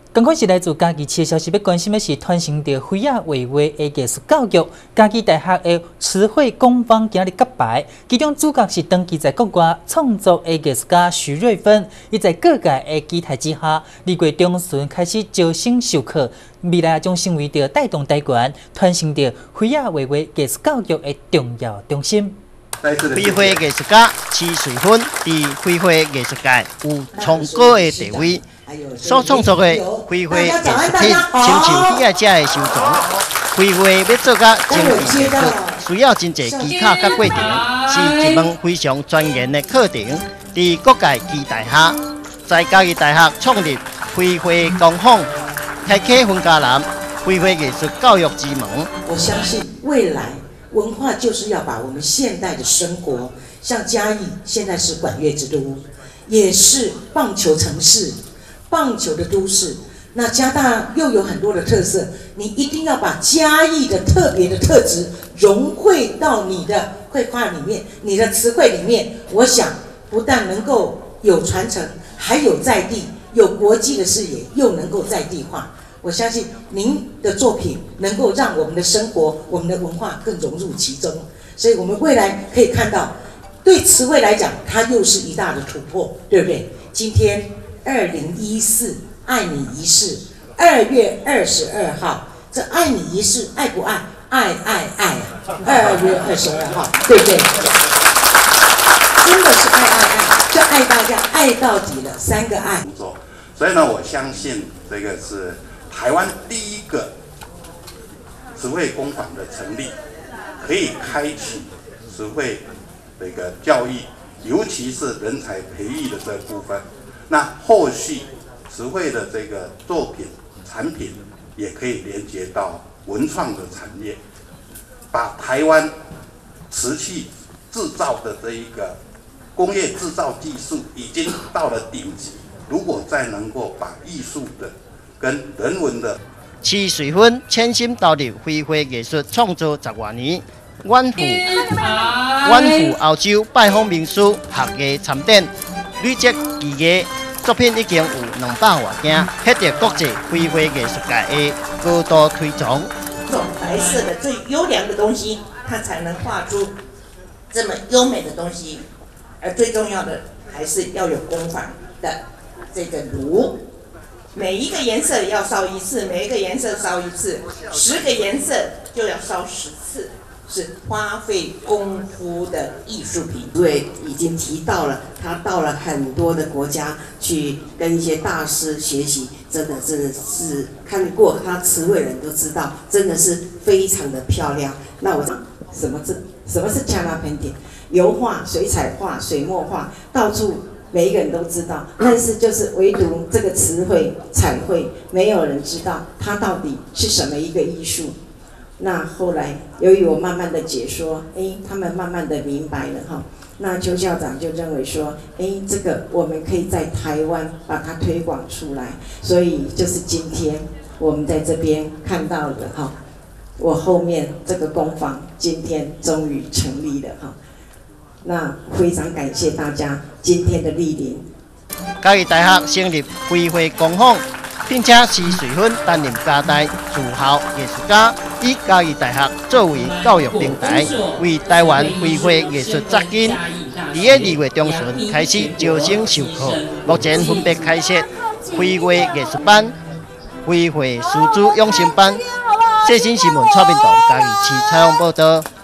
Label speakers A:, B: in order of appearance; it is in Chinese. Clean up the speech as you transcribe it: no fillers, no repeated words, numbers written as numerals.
A: 赶快是来自嘉义市的消息，要关心的是传承着飞亚画画的艺术教育。嘉义大学的词汇工坊今日揭牌，其中主角是登记在国外创作的艺术家徐瑞芬。伊在各界的期待之下，2月中旬开始招生授课，未来将成为着带动台湾传承着飞亚画画艺术教育的重要中心。
B: 绘画艺术家徐瑞芬在绘画艺术界有崇高的地位。 所创作的绘画艺术品，深受喜爱者的收藏。绘画要做甲精致艺术，需要真侪技巧甲过程，是一门非常专业的课程。在各界期待下，在嘉义大学创立绘画工坊，开启分家南绘画艺术教育之门。
C: 我相信未来文化就是要把我们现代的生活，像嘉义现在是管乐之都，也是棒球城市。 棒球的都市，那嘉大又有很多的特色，你一定要把嘉义的特别的特质融汇到你的绘画里面、你的词汇里面。我想，不但能够有传承，还有在地、有国际的视野，又能够在地化。我相信您的作品能够让我们的生活、我们的文化更融入其中。所以我们未来可以看到，对词汇来讲，它又是一大的突破，对不对？今天。 2014爱你仪式，2月22号，这爱你仪式爱不爱？爱！2月22号，对不对？真的是爱，就爱大家，爱到底了，3个爱。
D: 所以呢，我相信这个是台湾第一个词汇工坊的成立，可以开启词汇的一个教育，尤其是人才培育的这部分。 那后续词汇的这个作品产品也可以连接到文创的产业，把台湾瓷器制造的这一个工业制造技术已经到了顶级。如果再能够把艺术的跟人文的，
B: 徐瑞芬潜心投入绘画艺术创作10多年，远赴欧洲拜访名师学艺参展，累积技艺。 作品已经有200多件，获得国际绘画艺术界的高度推崇。
C: 这种白色的最优良的东西，它才能画出这么优美的东西。而最重要的还是要有工坊的这个炉，每一个颜色要烧1次，每一个颜色烧1次，10个颜色就要烧10次。 是花费功夫的艺术品。对，已经提到了，他到了很多的国家去跟一些大师学习，真的是看过他词汇人都知道，真的是非常的漂亮。那我什么是加拉盆点？油画、水彩画、水墨画，到处每一个人都知道，但是就是唯独这个词汇彩绘，没有人知道它到底是什么一个艺术。 那后来，由于我慢慢的解说，他们慢慢的明白了哈。那邱校长就认为说，这个我们可以在台湾把它推广出来，所以就是今天我们在这边看到的哈。我后面这个工坊今天终于成立了哈。那非常感谢大家今天的莅临。
B: 嘉义大学成立绘画工坊。 并且徐瑞芬担任嘉大驻校艺术家，以嘉义大学作为教育平台，为台湾绘画艺术扎根。在2月中旬开始招生授课，目前分别开设绘画艺术班、绘画师资养成班。最新新闻蔡明堂嘉义市采访报道。